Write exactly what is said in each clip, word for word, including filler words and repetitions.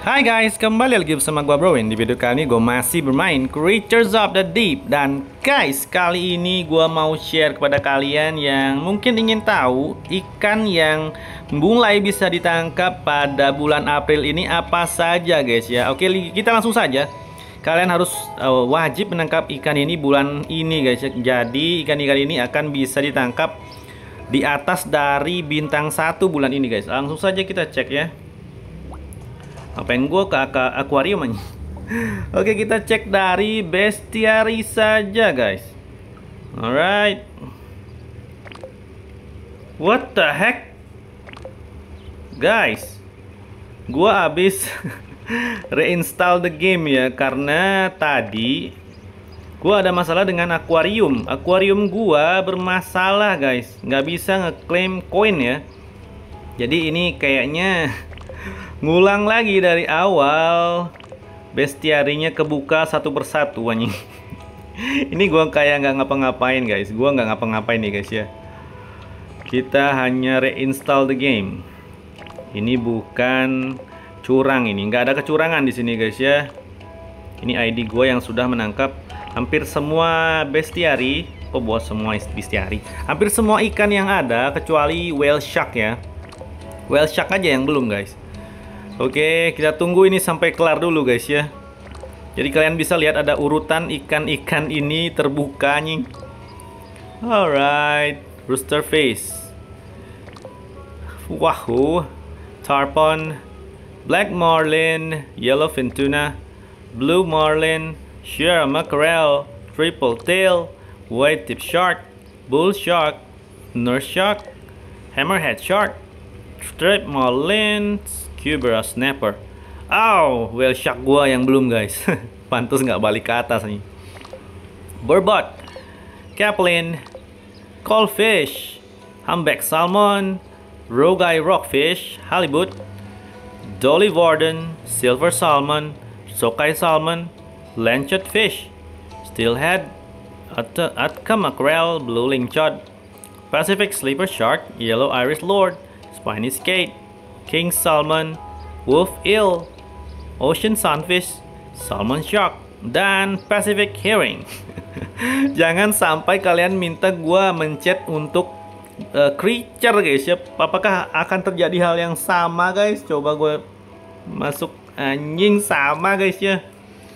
Hai guys, kembali lagi bersama gua Browin. Di video kali ini gue masih bermain Creatures of the Deep. Dan guys, kali ini gua mau share kepada kalian yang mungkin ingin tahu ikan yang mulai bisa ditangkap pada bulan April ini apa saja guys ya. Oke, kita langsung saja. Kalian harus uh, wajib menangkap ikan ini bulan ini guys ya. Jadi ikan-ikan ini akan bisa ditangkap di atas dari bintang satu bulan ini guys. Langsung saja kita cek ya. Ngapain gue ke, ke akuarium aja. Oke, kita cek dari bestiary saja guys. Alright. What the heck guys, gue habis reinstall the game ya, karena tadi gue ada masalah dengan akuarium. Akuarium gue bermasalah guys, nggak bisa ngeklaim koin ya. Jadi ini kayaknya ngulang lagi dari awal. Bestiarinya kebuka satu persatu anjing. Ini gua kayak nggak ngapa-ngapain guys. Gua nggak ngapa-ngapain nih guys ya. Kita hanya reinstall the game. Ini bukan curang, ini nggak ada kecurangan di sini guys ya. Ini I D gua yang sudah menangkap hampir semua bestiary. Oh, buat semua bestiary. Hampir semua ikan yang ada kecuali whale shark ya. Whale shark aja yang belum guys. Oke, kita tunggu ini sampai kelar dulu guys ya. Jadi kalian bisa lihat ada urutan ikan-ikan ini terbuka nih. Alright, rooster face, wahoo, tarpon, black marlin, yellowfin tuna, blue marlin, Sierra mackerel, triple tail, white tip shark, bull shark, nurse shark, hammerhead shark, striped marlin, Cubera snapper. Aw, whale shark gua yang belum guys. Pantas nggak balik ke atas nih. Burbot, caplin, coalfish, humpback salmon, rogai rockfish, halibut, dolly warden, silver salmon, sockeye salmon, lancet fish, steelhead, At Atka mackerel, blue lingcod, Pacific sleeper shark, yellow iris lord, spiny skate, king salmon, wolf eel, ocean sunfish, salmon shark, dan Pacific herring. Jangan sampai kalian minta gua mencet untuk uh, creature guys ya. Apakah akan terjadi hal yang sama guys? Coba gue masuk anjing sama guys ya.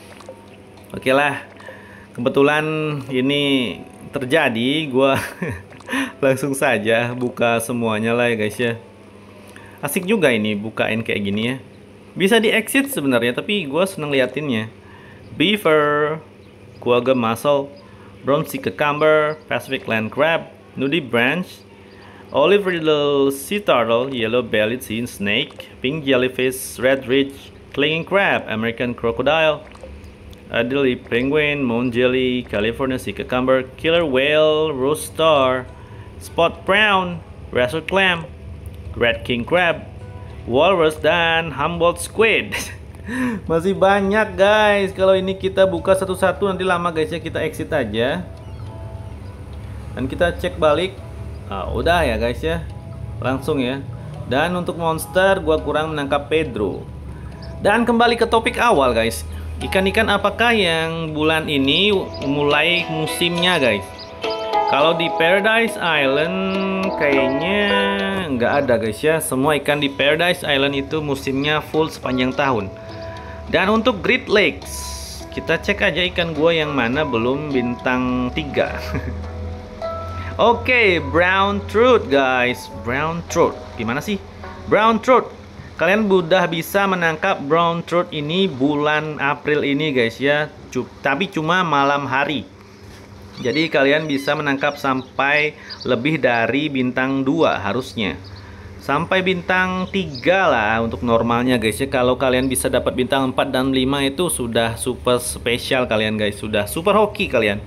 Oke lah, kebetulan ini terjadi, gua langsung saja buka semuanya lah ya guys ya. Asik juga ini bukain kayak gini ya. Bisa di exit sebenarnya, tapi gue seneng liatinnya. Beaver, quagga mussel, brown sea cucumber, Pacific land crab, nudie branch, olive riddle sea turtle, yellow bellied sea snake, pink jellyfish, red ridge, clinging crab, American crocodile, Adelie penguin, moon jelly, California sea cucumber, killer whale, rose star, spot brown, razor clam, red king crab, walrus, dan Humboldt squid. Masih banyak guys. Kalau ini kita buka satu-satu nanti lama guys ya. Kita exit aja dan kita cek balik. Ah, udah ya guys ya, langsung ya. Dan untuk monster gua kurang menangkap Pedro. Dan kembali ke topik awal guys, ikan-ikan apakah yang bulan ini mulai musimnya guys? Kalau di Paradise Island kayaknya nggak ada guys ya. Semua ikan di Paradise Island itu musimnya full sepanjang tahun. Dan untuk Great Lakes, kita cek aja ikan gua yang mana belum bintang tiga. Oke, okay, brown trout guys. Brown trout gimana sih? Brown trout, kalian udah bisa menangkap brown trout ini bulan April ini guys ya. Tapi cuma malam hari. Jadi kalian bisa menangkap sampai lebih dari bintang dua harusnya. Sampai bintang tiga lah untuk normalnya guys ya. Kalau kalian bisa dapat bintang empat dan lima itu sudah super spesial kalian guys. Sudah super hoki kalian.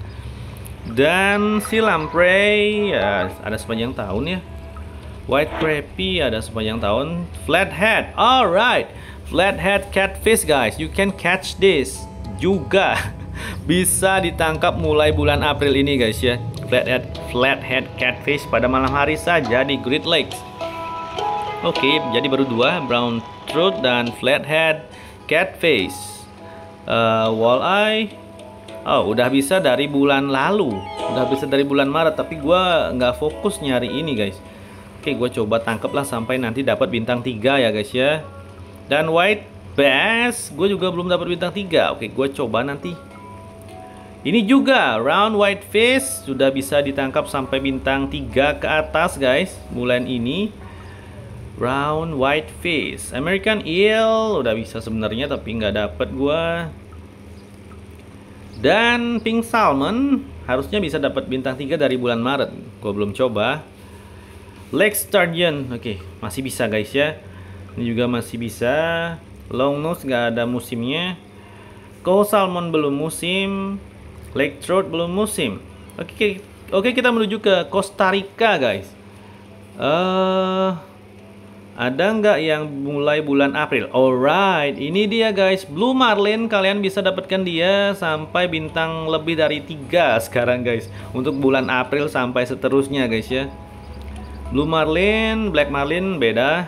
Dan si lamprey ya ada sepanjang tahun ya. White crappie ada sepanjang tahun. Flathead, alright. Flathead catfish guys. You can catch this juga. Bisa ditangkap mulai bulan April ini guys ya. Flathead, flathead catfish pada malam hari saja di Great Lakes. Oke, jadi baru dua, brown trout dan flathead. catfish, uh, walleye. Oh, udah bisa dari bulan lalu, udah bisa dari bulan Maret, tapi gua nggak fokus nyari ini guys. Oke, gue coba tangkap lah sampai nanti dapat bintang tiga ya guys ya. Dan white bass, gue juga belum dapat bintang tiga. Oke, gue coba nanti. Ini juga round white fish sudah bisa ditangkap sampai bintang tiga ke atas guys. Bulan ini round white fish, American eel udah bisa sebenarnya tapi nggak dapet gue. Dan pink salmon harusnya bisa dapat bintang tiga dari bulan Maret. Gue belum coba. Lake sturgeon, oke, masih bisa guys ya. Ini juga masih bisa. Long nose nggak ada musimnya. Coho salmon belum musim. Lake trout belum musim. Oke, oke kita menuju ke Costa Rica guys. Eh, uh, ada nggak yang mulai bulan April? Alright, ini dia guys, blue marlin. Kalian bisa dapatkan dia sampai bintang lebih dari tiga sekarang guys. Untuk bulan April sampai seterusnya guys ya. Blue marlin, black marlin beda.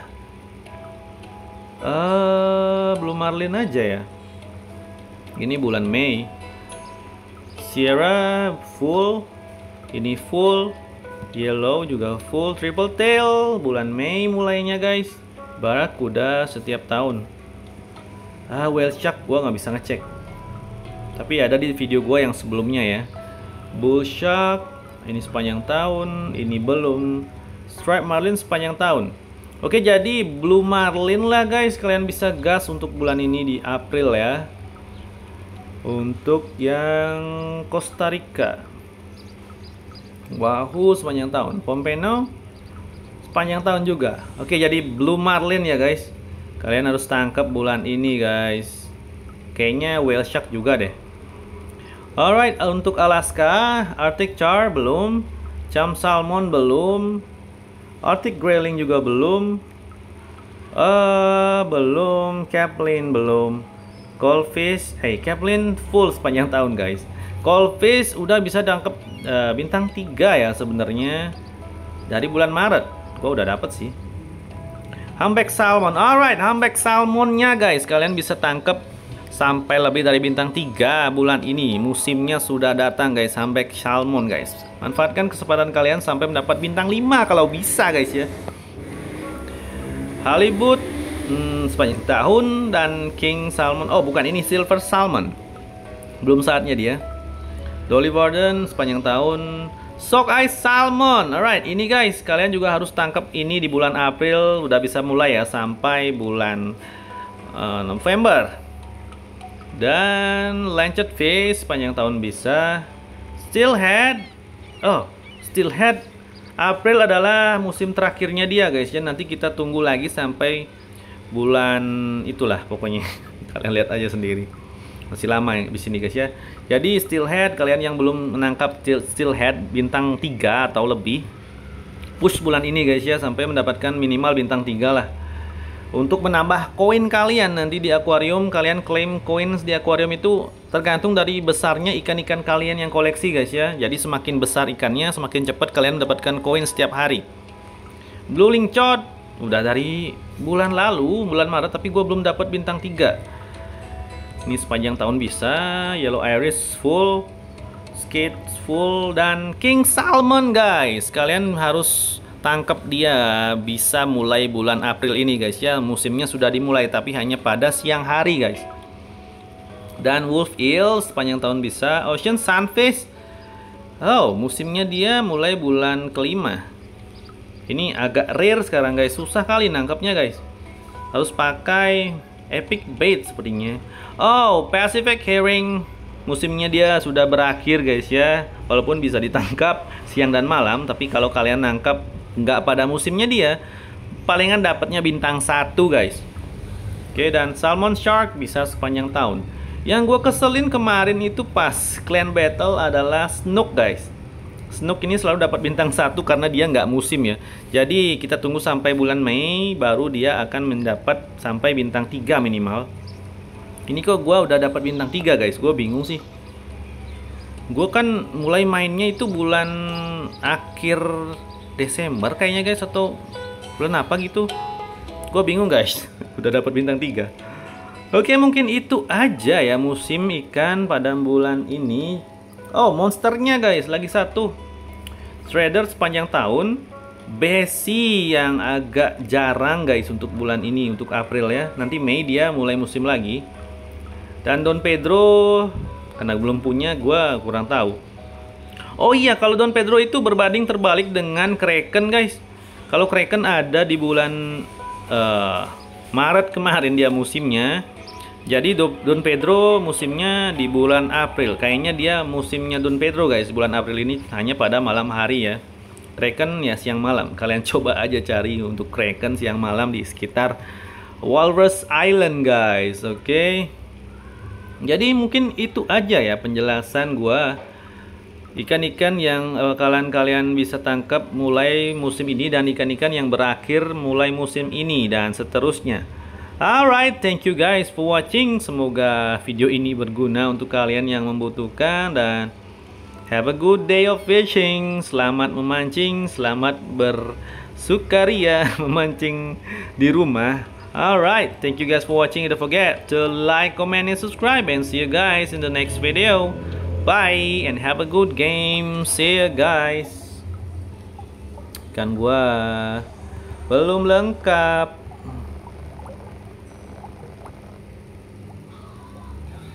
Uh, blue marlin aja ya. Ini bulan Mei. Sierra full. Ini full. Yellow juga full. Triple tail bulan Mei mulainya guys. Barracuda setiap tahun. Ah, whale shark gua nggak bisa ngecek, tapi ada di video gua yang sebelumnya ya. Bull shark ini sepanjang tahun. Ini belum. Stripe marlin sepanjang tahun. Oke, jadi blue marlin lah guys, kalian bisa gas untuk bulan ini di April ya. Untuk yang Costa Rica, wahoo sepanjang tahun. Pompano sepanjang tahun juga. Oke, jadi blue marlin ya guys. Kalian harus tangkap bulan ini guys. Kayaknya whale shark juga deh. Alright, untuk Alaska, Arctic char belum. Cham salmon belum. Arctic grayling juga belum. Uh, belum. Caplin belum. Goldfish, hey Caplin full sepanjang tahun guys. Goldfish udah bisa tangkap uh, bintang tiga ya sebenarnya dari bulan Maret. Gua udah dapet sih. Humpback salmon, alright, humpback salmonnya guys, kalian bisa tangkap sampai lebih dari bintang tiga bulan ini. Musimnya sudah datang guys, humpback salmon guys. Manfaatkan kesempatan kalian sampai mendapat bintang lima kalau bisa guys ya. Halibut hmm, sepanjang tahun. Dan king salmon, oh bukan, ini silver salmon, belum saatnya dia. Dolly Varden sepanjang tahun. Sockeye salmon, alright, ini guys kalian juga harus tangkap ini di bulan April. Udah bisa mulai ya sampai bulan uh, November. Dan lancet fish sepanjang tahun bisa. Steelhead, oh steelhead April adalah musim terakhirnya dia guys ya. Nanti kita tunggu lagi sampai bulan itulah pokoknya. Kalian lihat aja sendiri, masih lama di sini guys ya. Jadi steelhead, kalian yang belum menangkap steelhead bintang tiga atau lebih, push bulan ini guys ya sampai mendapatkan minimal bintang tiga lah. Untuk menambah koin kalian nanti di akuarium, kalian klaim koin di akuarium itu tergantung dari besarnya ikan-ikan kalian yang koleksi guys ya. Jadi semakin besar ikannya, semakin cepat kalian mendapatkan koin setiap hari. Blue lingcod udah dari bulan lalu, bulan Maret, tapi gue belum dapat bintang tiga. Ini sepanjang tahun bisa. Yellow iris full, skate full, dan king salmon guys. Kalian harus tangkap dia bisa mulai bulan April ini guys ya. Musimnya sudah dimulai tapi hanya pada siang hari guys. Dan wolf eel sepanjang tahun bisa. Ocean sunfish, oh musimnya dia mulai bulan kelima. Ini agak rare sekarang guys, susah kali nangkapnya guys. Harus pakai epic bait sepertinya. Oh, Pacific herring musimnya dia sudah berakhir guys ya. Walaupun bisa ditangkap siang dan malam, tapi kalau kalian nangkap nggak pada musimnya dia, palingan dapatnya bintang satu guys. Oke, dan salmon shark bisa sepanjang tahun. Yang gue keselin kemarin itu pas clan battle adalah snook guys. Snook ini selalu dapat bintang satu karena dia nggak musim ya. Jadi kita tunggu sampai bulan Mei baru dia akan mendapat sampai bintang tiga minimal. Ini kok gue udah dapat bintang tiga guys, gue bingung sih. Gue kan mulai mainnya itu bulan akhir Desember kayaknya guys, atau bulan apa gitu. Gue bingung guys. Udah dapat bintang tiga. Oke, mungkin itu aja ya musim ikan pada bulan ini. Oh, monsternya guys, lagi satu. Shredder sepanjang tahun. Bessie yang agak jarang guys untuk bulan ini, untuk April ya. Nanti Mei dia mulai musim lagi. Dan Don Pedro, karena belum punya, gua kurang tahu. Oh iya, kalau Don Pedro itu berbanding terbalik dengan Kraken guys. Kalau Kraken ada di bulan uh, Maret kemarin dia musimnya. Jadi Don Pedro musimnya di bulan April. Kayaknya dia musimnya Don Pedro guys, bulan April ini hanya pada malam hari ya. Kraken ya siang malam. Kalian coba aja cari untuk Kraken siang malam di sekitar Walrus Island guys. Oke okay? Jadi mungkin itu aja ya penjelasan gua ikan-ikan yang uh, kalian kalian bisa tangkap mulai musim ini, dan ikan-ikan yang berakhir mulai musim ini dan seterusnya. Alright, thank you guys for watching. Semoga video ini berguna untuk kalian yang membutuhkan, dan have a good day of fishing. Selamat memancing, selamat bersukaria memancing di rumah. Alright, thank you guys for watching. Don't forget to like, comment, and subscribe, and see you guys in the next video. Bye and have a good game. See you guys. Ikan gua belum lengkap.